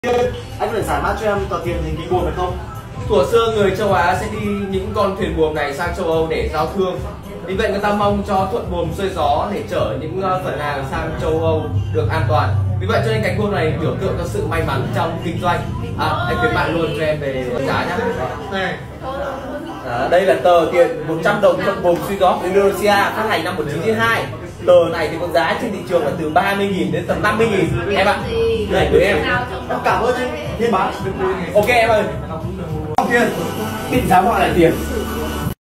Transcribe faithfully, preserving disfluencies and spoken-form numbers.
Anh có thể giải mã cho em tờ tiền hình cái buồm này không? Thuở xưa người châu Á sẽ đi những con thuyền buồm này sang châu Âu để giao thương. Vì vậy người ta mong cho thuận buồm xuôi gió để chở những phần hàng sang châu Âu được an toàn. Vì vậy cho nên cánh buồm này biểu tượng cho sự may mắn trong kinh doanh. À, anh khuyến mại luôn cho em về giá nhé. Này. À, đây là tờ tiền một trăm đồng thuận buồm xuôi gió của Indonesia phát hành năm một nghìn chín trăm chín mươi hai. Tờ này thì có giá trên thị trường là từ ba mươi nghìn đến tầm năm mươi nghìn em ạ. Này với em. Em cảm ơn chị. Thiên bán. Ok em ơi. Tiền. Định giá gọi lại tiền.